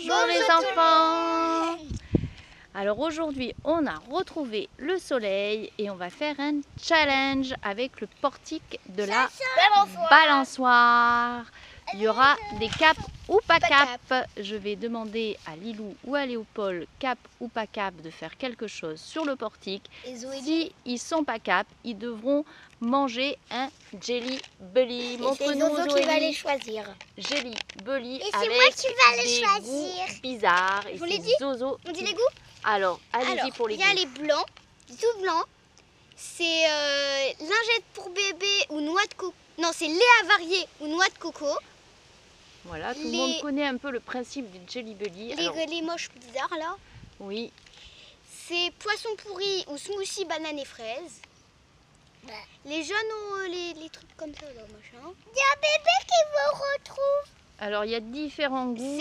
Bonjour les enfants. Alors aujourd'hui on a retrouvé le soleil et on va faire un challenge avec le portique de la balançoire. Il y aura des capes ou pas capes. Je vais demander à Lilou ou à Léopold, cap ou pas cap, de faire quelque chose sur le portique. Si ils sont pas cap, ils devront manger un Jelly Belly. Montre-nous Zozo qui va les choisir. Jelly Belly et c'est avec moi qui va les des choisir. Goûts bizarres. Et on les dit Zozo. On dit les goûts. Alors, allez-y pour les goûts. Il y a les blancs, tout blanc. C'est lingette pour bébé ou noix de coco. Non, c'est lait avarié ou noix de coco. Voilà, tout le monde connaît un peu le principe du Jelly Belly. Les moches bizarres là. Oui. C'est poisson pourri ou smoothie banane et fraise. Les jaunes ont les trucs comme ça là, machin. Il y a un bébé qui me retrouve. Alors il y a différents goûts,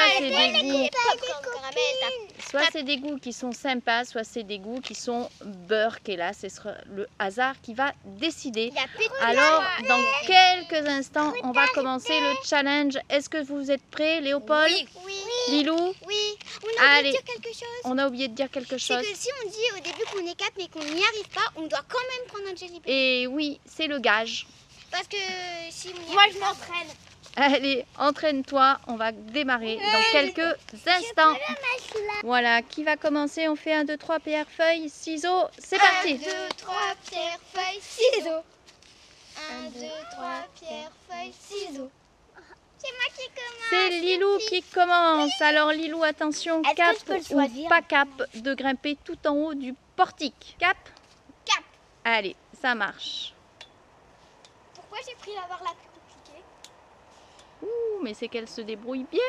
soit c'est des goûts qui sont sympas, soit c'est des goûts qui sont burk, et là ce sera le hasard qui va décider. Alors dans quelques instants on va commencer le challenge. Est-ce que vous êtes prêts, Léopold? Oui. Lilou? Oui. Allez, de dire quelque chose. On a oublié de dire quelque chose. C'est que si on dit au début qu'on est cap mais qu'on n'y arrive pas, on doit quand même prendre un Jelly Belly. Et oui, c'est le gage. Parce que si moi je m'entraîne. Allez, entraîne-toi, on va démarrer dans quelques instants. Voilà, qui va commencer? On fait 1, 2, 3, pierre, feuille, ciseaux, c'est parti. 1, 2, 3, pierre, feuille, ciseaux. 1, 2, 3, pierre, feuille, ciseaux. C'est moi qui commence. C'est Lilou qui commence. Alors Lilou, attention, cap ou pas cap, de grimper tout en haut du portique. Cap? Cap. Allez, ça marche. Pourquoi j'ai pris la barre la plus compliquée? Ouh, mais c'est qu'elle se débrouille bien.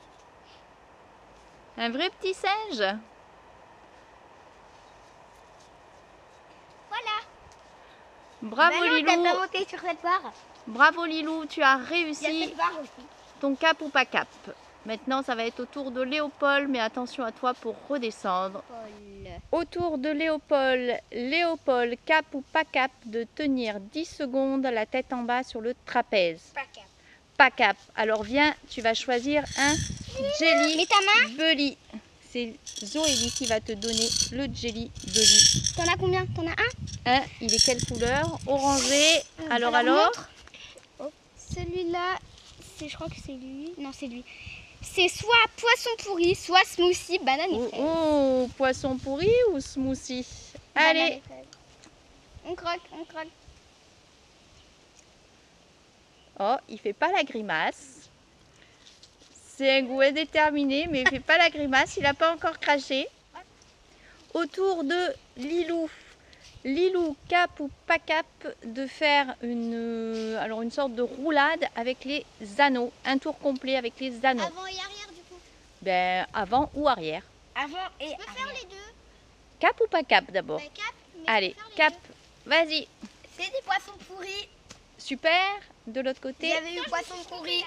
Un vrai petit singe. Voilà. Bravo Lilou. T'as pas monté sur cette barre. Bravo Lilou, tu as réussi. Il y a cette barre aussi. Ton cap ou pas cap. Maintenant, ça va être au tour de Léopold, mais attention à toi pour redescendre. Au tour de Léopold. Léopold, cap ou pas cap, de tenir 10 secondes la tête en bas sur le trapèze. Pas cap. Pas cap. Alors viens, tu vas choisir un Jelly Belly. C'est Zoélie qui va te donner le Jelly Belly. T'en as combien? T'en as un? Il est quelle couleur? Orangé. Alors Celui-là, je crois que c'est lui. Non, c'est lui. C'est soit poisson pourri, soit smoothie, banane et fraise. Oh, poisson pourri ou smoothie? Allez. On croque, on croque. Oh, il fait pas la grimace. C'est un goût indéterminé, mais il fait pas la grimace. Il n'a pas encore craché. Autour de Lilou. Lilou, cap ou pas cap, de faire une sorte de roulade avec les anneaux. Un tour complet avec les anneaux. Avant et arrière du coup? Ben, avant ou arrière. Avant et arrière. Je peux faire les deux. Cap ou pas cap d'abord? Ben, cap. Allez, cap, vas-y. C'est des poissons pourris. Super. De l'autre côté. J'avais eu poisson pourri.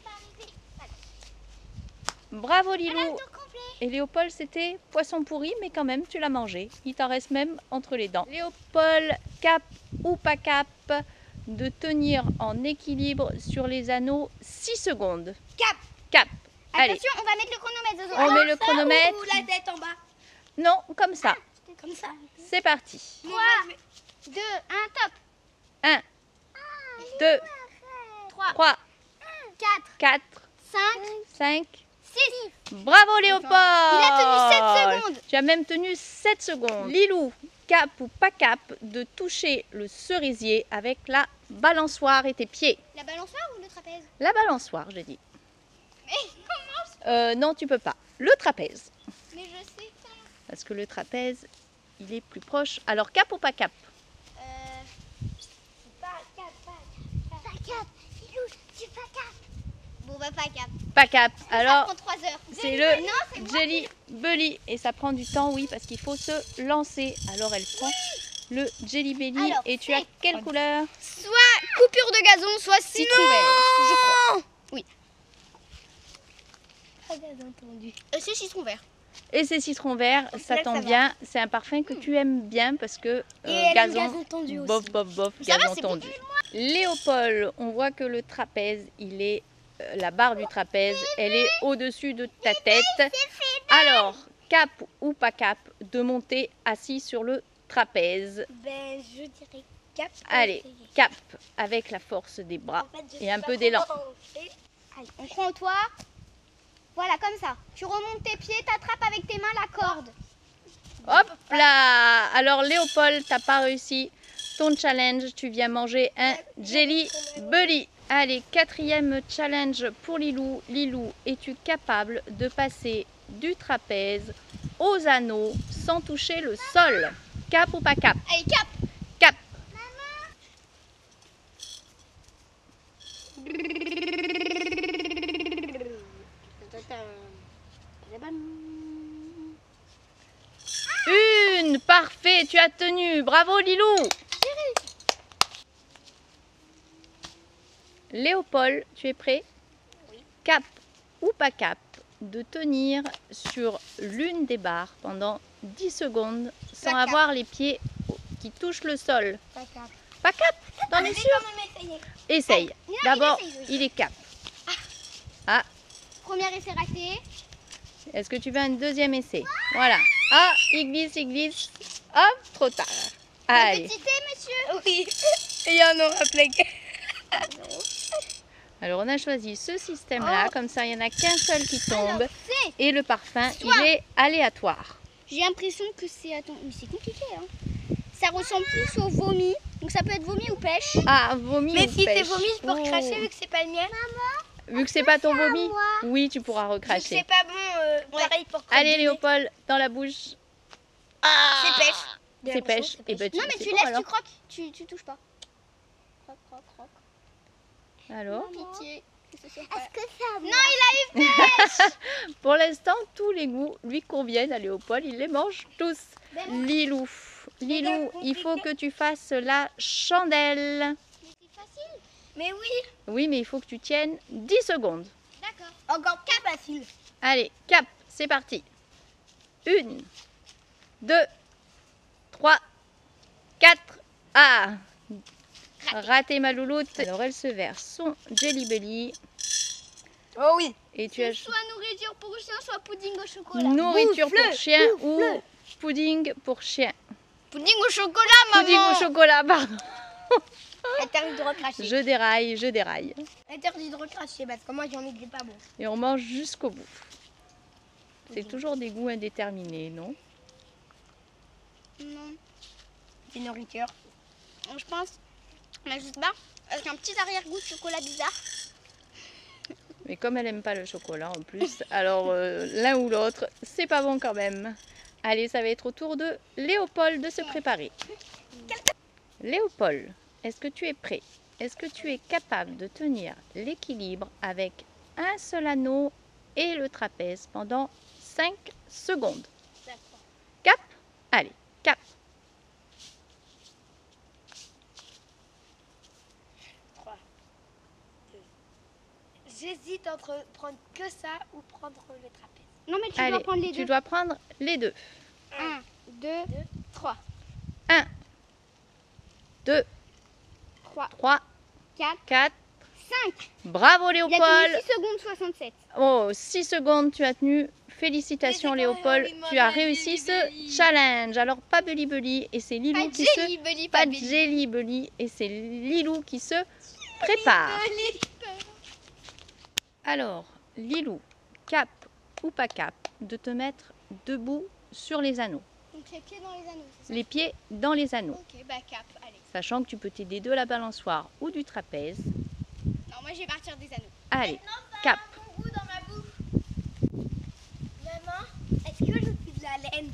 Bravo Lilou. Et Léopold, c'était poisson pourri, mais quand même, tu l'as mangé. Il t'en reste même entre les dents. Léopold, cap ou pas cap, de tenir en équilibre sur les anneaux 6 secondes. Cap. Cap. Allez. Attention, on va mettre le chronomètre, Zozo. On met le chronomètre. Ou la tête en bas? Non, comme ça. Comme ça. C'est parti. 3, 2, 1, top. 1, 2, 3, 4, 5, 6. Bravo Léopold. Il a tenu 7 secondes. Tu as même tenu 7 secondes. Lilou, cap ou pas cap, de toucher le cerisier avec la balançoire et tes pieds. La balançoire ou le trapèze? La balançoire, j'ai dit. Mais comment? Non, tu peux pas. Le trapèze. Mais je sais pas. Parce que le trapèze, il est plus proche. Alors, cap ou pas cap? Pas cap. Lilou, c'est pas cap. Bon, bah pas cap. Pas cap. Ça Alors, prend 3 heures. c'est le Jelly Belly. Et ça prend du temps, oui, parce qu'il faut se lancer. Alors, elle prend le Jelly Belly. Et tu as quelle couleur? Soit coupure de gazon, soit citron vert, je crois. Oui. Pas gazon entendu. C'est citron vert. Et c'est citron vert, ça tombe bien. C'est un parfum que tu aimes bien parce que gazon tendu aussi. Bof, gazon tendu. Léopold, on voit que le trapèze, il est la barre du trapèze, elle est au-dessus de ta tête. Alors, cap ou pas cap de monter assis sur le trapèze? Ben, je dirais cap. Allez, cap avec la force des bras et un peu d'élan. Allez, on prend au toit. Voilà, comme ça. Tu remontes tes pieds, t'attrapes avec tes mains la corde. Hop là! Alors Léopold, t'as pas réussi ton challenge, tu viens manger un Jelly Belly. Allez, 4e challenge pour Lilou. Lilou, es-tu capable de passer du trapèze aux anneaux sans toucher le sol? Cap ou pas cap? Allez, cap. Cap. Une, parfait, tu as tenu. Bravo Lilou. Léopold, tu es prêt? Oui. Cap ou pas cap de tenir sur l'une des barres pendant 10 secondes sans Pas cap. avoir les pieds qui touchent le sol? Pas cap. Pas cap? T'en es sûr? Essaye. D'abord, il est cap. Ah, Premier essai raté. est-ce que tu veux un deuxième essai? Voilà. Ah, il glisse, il glisse. Hop, trop tard. Allez. Petit thé, monsieur? Oui, il y en aura plein. Alors, on a choisi ce système-là. Comme ça, il n'y en a qu'un seul qui tombe. c'est- Et le parfum, il est aléatoire. J'ai l'impression que c'est... Attends, mais c'est compliqué, hein. Ça ressemble plus au vomi. Donc ça peut être vomi ou pêche. Ah, vomi Mais ou si c'est pêche? vomi, je peux Oh. recracher vu que c'est pas le mien. Vu que c'est pas ton vomi? moi. Oui, tu pourras Vu que recracher. c'est pas bon, pareil pour Allez, croquer. Léopold, dans la bouche. C'est pêche. C'est pêche. Et ben, Non, mais c'est tu bon, laisses, alors. tu croques. Tu touches pas. Croque, croque, croque. Alors, Pitié. Est-ce que Non, il a eu pour l'instant, tous les goûts lui conviennent à Léopold. Il les mange tous. Lilou, Lilou, il faut que tu fasses la chandelle. C'est facile. Mais oui. Oui, mais il faut que tu tiennes 10 secondes. D'accord. Encore plus facile. Allez, cap, c'est parti. 1, 2, 3, 4. Ah, raté ma louloute. Alors, elle se verse son Jelly Belly. Oh oui. Et tu as Soit nourriture pour chien, soit pudding au chocolat. nourriture Bouffe-le, pour chien ou bouffe-le. pudding pour chien. Pudding au chocolat, Pudding maman. au chocolat, pardon. Interdit de recracher. Je déraille, je déraille. Interdit de recracher parce que moi j'en ai que des pas bons. Et on mange jusqu'au bout. C'est toujours des goûts indéterminés, non? Non. C'est nourriture. Je pense. Mais je sais pas. Avec un petit arrière-goût de chocolat bizarre. Mais comme elle aime pas le chocolat en plus, alors l'un ou l'autre, c'est pas bon quand même. Allez, ça va être au tour de Léopold de se préparer. Léopold, est-ce que tu es prêt? Est-ce que tu es capable de tenir l'équilibre avec un seul anneau et le trapèze pendant 5 secondes? D'accord. Cap? Allez, cap. 3, 2. J'hésite entre prendre que ça ou prendre le trapèze. Non, mais tu Allez, dois prendre les tu deux. dois prendre les deux. 1, 2, 3. 1, 2, 3, 3, 4, 4. 5. Bravo Il a Léopold. tenu 6 secondes 67. Oh, 6 secondes, tu as tenu. Félicitations Mais c'est quand Léopold, même tu as un réussi Jelly ce Belly. challenge. Alors pas Belly Belly et c'est Lilou Pas qui Jelly se Belly, pas pas Belly. Jelly Belly et c'est Lilou qui se prépare. Alors, Lilou, cap ou pas cap de te mettre debout sur les anneaux. Donc les pieds dans les anneaux, c'est ça? Les pieds dans les anneaux, Ok, bah cap, allez. sachant que tu peux t'aider de la balançoire ou du trapèze. Non, moi je vais partir des anneaux. Allez, cap. Bon goût dans ma bouche. Maman, est-ce que je suis de la laine?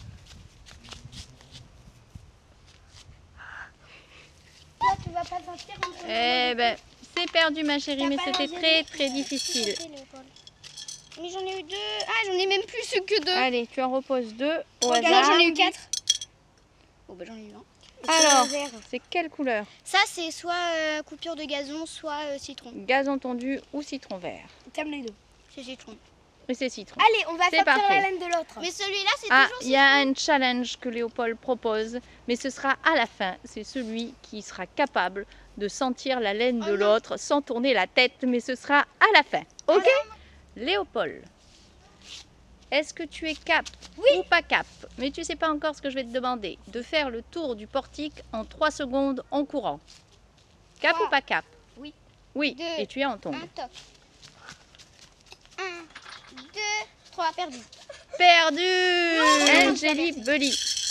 Toi, tu vas pas sentir un peu. Eh ben, c'est perdu ma chérie, mais pas c'était mangé très de- très difficile. Mais j'en ai eu 2. Ah, j'en ai même plus que 2. Allez, tu en reposes 2 au Regarde, hasard. j'en ai eu 4. Oh, bah j'en ai eu 1. Alors, c'est quelle couleur? Ça, c'est soit coupure de gazon, soit citron. Gazon tendu ou citron vert? T'aimes les deux. C'est citron. Et c'est citron. Allez, on va C'est sortir parfait. la laine de l'autre. Mais celui-là, c'est Ah, toujours il y a un challenge que Léopold propose, mais ce sera à la fin. C'est celui qui sera capable de sentir la laine de l'autre sans tourner la tête, mais ce sera à la fin. Ok. Léopold, est-ce que tu es cap ou pas cap? Mais tu sais pas encore ce que je vais te demander. De faire le tour du portique en 3 secondes en courant. Cap ou pas cap? Oui. Oui, 2, et tu es en un tongue. top. 1, 2, 3, perdu. Perdu. Un Jelly Belly.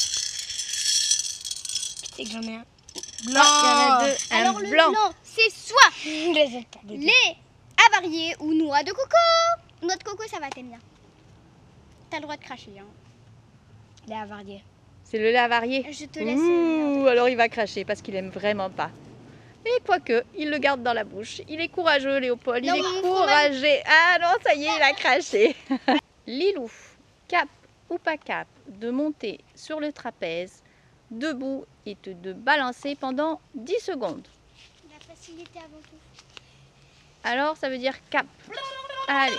C'est que j'en ai un. Il y en a deux. Un Alors le blanc. blanc, c'est soit Les lait avarié ou noix de coco. Noix de coco, ça va, t'aimes bien. T'as le droit de cracher. Hein. Les avariés. C'est le lait avarié. Je te laisse. Ouh, alors il va cracher parce qu'il aime vraiment pas. Et quoique, il le garde dans la bouche. Il est courageux, Léopold. Non, il mon est courageux. Ah non, ça y est, il a craché. Lilou, cap ou pas cap de monter sur le trapèze, debout et de balancer pendant 10 secondes. La facilité avant tout. Alors, ça veut dire cap. Allez.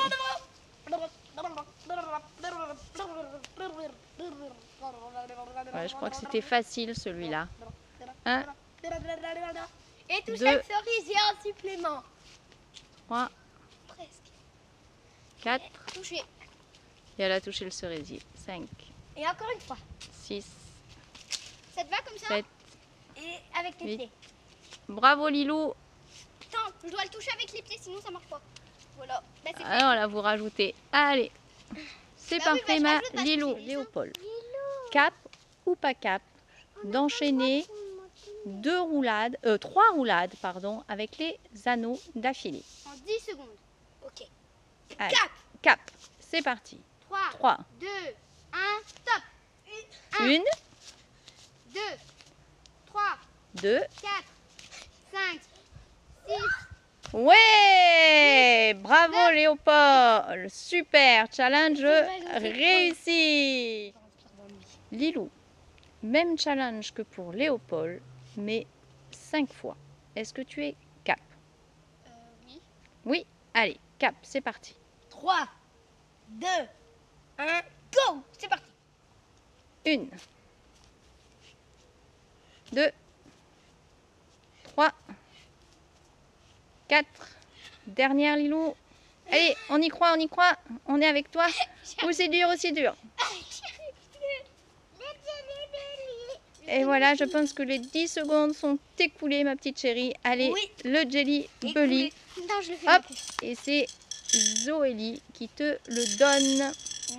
Ouais, je crois que c'était facile celui-là. 1, Et tout 2, chaque cerisier en supplément. 3, Presque. 4. Touché. Et elle a touché le cerisier. 5, Et encore une fois. 6, Ça te va comme ça? 7. Et avec les Oui. pieds. Bravo Lilou. Attends, je dois le toucher avec les pieds, sinon ça marche pas. Voilà. Bah, c'est fait. Alors là, vous rajoutez. Allez. C'est Bah oui, parfait, bah, je ma rajoute parce que Lilou. c'est les Léopold. Cap ou pas cap d'enchaîner 3 roulades pardon, avec les anneaux d'affilée. En 10 secondes. Ok. Allez, Cap. cap. C'est parti. 3, 3, 2, 1, stop. 1, 2, 3, 2. 4, 5, 6. Ouais, bravo Léopold. Super, challenge vrai, réussi. Lilou, même challenge que pour Léopold, mais 5 fois. Est-ce que tu es cap? Oui. Oui, allez, cap, c'est parti. 3, 2, 1, go. C'est parti. 1, 2, 3, 4. Dernière Lilou. Allez, on y croit, on est avec toi. Ou c'est dur, ou c'est dur. Et voilà, je pense que les 10 secondes sont écoulées, ma petite chérie. Allez, Oui. le Jelly Belly. Non, je le fais. Hop, après. et c'est Zoélie qui te le donne.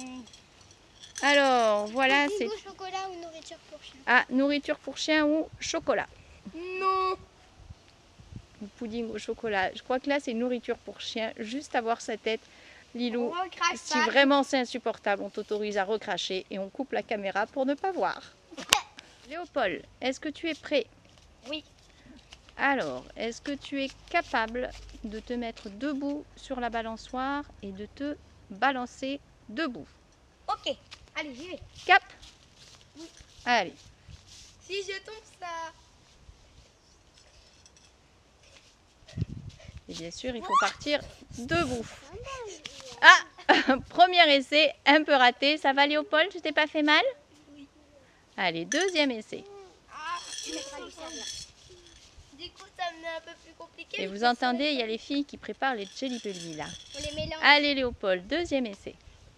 Alors, voilà, c'est Pudding au chocolat ou nourriture pour chien? nourriture pour chien ou chocolat. Non. Ou pudding au chocolat. Je crois que là, c'est nourriture pour chien. Juste avoir sa tête. Lilou, On recrache si pas. vraiment c'est insupportable, on t'autorise à recracher et on coupe la caméra pour ne pas voir. Léopold, est-ce que tu es prêt? Oui. Alors, est-ce que tu es capable de te mettre debout sur la balançoire et de te balancer debout? Ok. Allez, j'y vais. Cap? Allez. Si je tombe, ça. Et bien sûr, il faut partir debout. Ah! Premier essai, un peu raté. Ça va Léopold? Tu t'es pas fait mal? Oui. Allez, deuxième essai. Ah, Tu mettras du sable. du coup, ça me est un peu plus compliqué. Et vous entendez, il y a les filles qui préparent les Jelly Belly là. On les mélange. Allez Léopold, deuxième essai.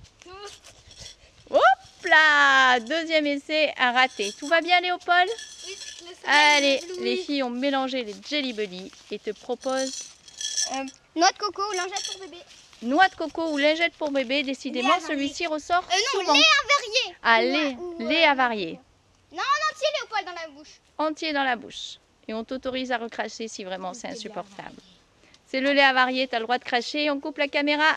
Hop là! Deuxième essai, un raté. Tout va bien Léopold? Oui, le soleil Allez, m'éblouit. les filles ont mélangé les Jelly Belly et te proposent Noix de coco ou lingette pour bébé? noix de coco ou lingette pour bébé. Décidément, avarié. celui-ci ressort Non, souvent. lait avarié. Ah, Ou, lait avarié. Non, en entier, Léopold, dans la bouche. Entier dans la bouche. Et on t'autorise à recracher si vraiment c'est insupportable. C'est le lait avarié, tu as le droit de cracher. On coupe la caméra.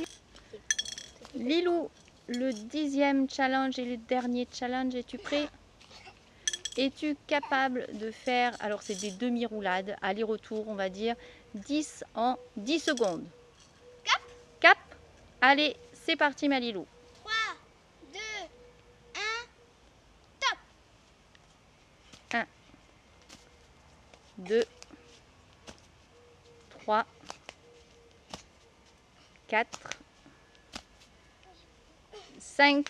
Lilou, le 10e challenge et le dernier challenge, es-tu prêt? Es-tu capable de faire, alors c'est des demi-roulades, aller-retour on va dire, 10 en 10 secondes. Cap. Cap. Allez, c'est parti ma Lilou. 3, 2, 1, top. 1, 2, 3, 4, 5.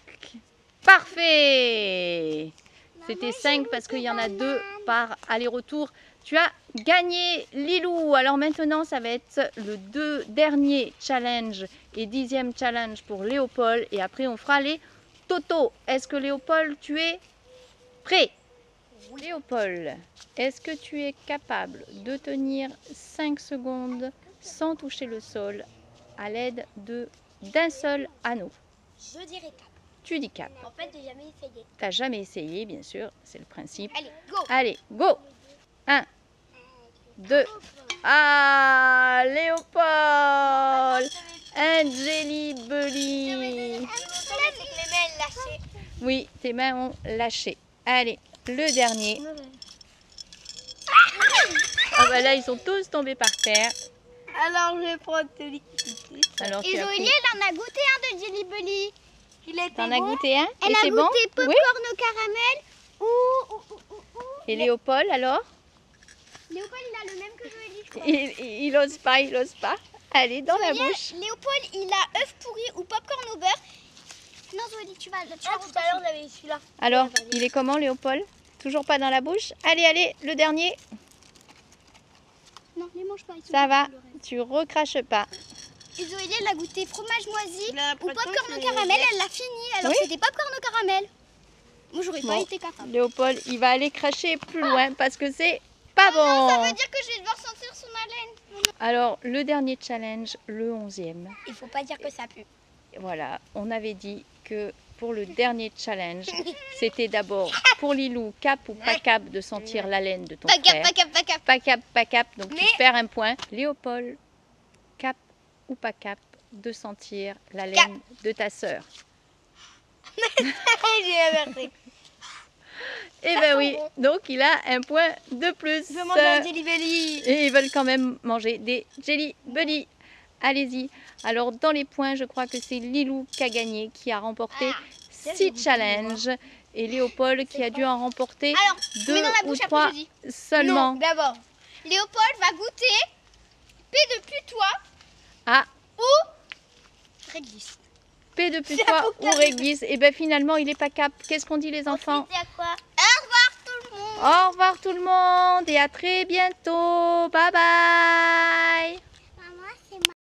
Parfait! C'était 5 parce qu'il y en a 2 par aller-retour. Tu as gagné Lilou. Alors maintenant, ça va être le dernier challenge et 10e challenge pour Léopold. Et après, on fera les Toto. Est-ce que Léopold, tu es prêt? Oui. Léopold, est-ce que tu es capable de tenir 5 secondes sans toucher le sol à l'aide d'un seul anneau? Je dirais cap. Tu dis cap. En fait, j'ai jamais essayé. Tu n'as jamais essayé, bien sûr, c'est le principe. Allez, go. Allez, go. 1, 2. Ah, Léopold, un Jelly Belly. Oui, tes mains ont lâché. Allez, le dernier. Ah bah là, ils sont tous tombés par terre. Alors, je vais prendre celui qui Alors, Et Zoé, elle en a goûté un de Jelly Belly. T'en as goûté un? Elle et a c'est goûté bon? popcorn Oui. au caramel. Et Léopold, alors? Léopold, il a le même que Zoé, je crois. Il ose pas, il ose pas. Allez, dans la bouche. Léopold, il a œuf pourri ou popcorn au beurre. Non, Zoé, tu vas. tout à l'heure, j'avais celui-là. Alors, il est comment, Léopold? Toujours pas dans la bouche? Allez, allez, le dernier. Non, les mange pas. Ils sont Ça va, le reste. tu recraches pas. Et Zoé, elle a goûté fromage moisi J'ai l'impression ou popcorn que au c'est caramel. vert. Elle l'a fini. Alors, Oui. c'était popcorn au caramel. Moi, j'aurais pas Bon. été capable. Léopold, il va aller cracher plus loin parce que c'est pas bon. Ça veut dire que je vais devoir sentir son haleine. Alors, le dernier challenge, le 11e. Il faut pas dire que ça pue. Voilà, on avait dit que pour le dernier challenge, c'était d'abord pour Lilou, cap ou pas cap, de sentir l'haleine de ton Pas frère. cap, pas cap, pas cap. Pas cap, pas cap, donc Mais- tu perds un point. Léopold, cap ou pas cap, de sentir l'haleine de ta sœur. J'ai inversé. Eh ben oui, donc il a un point de plus. Je veux manger un Jelly Belly. Et ils veulent quand même manger des Jelly Belly. Allez-y. Alors dans les points, je crois que c'est Lilou qui a gagné, qui a remporté 6 challenges. Et Léopold qui a dû en remporter Alors, 2 mets dans la ou bouche, après 3 je dis. seulement. Non, d'abord. Léopold va goûter P de putois Ah, ou réglisse. P de putois ou réglisse. Et bien finalement, il n'est pas cap. Qu'est-ce qu'on dit les enfants? C'est à quoi? Au revoir tout le monde. Au revoir tout le monde et à très bientôt. Bye bye.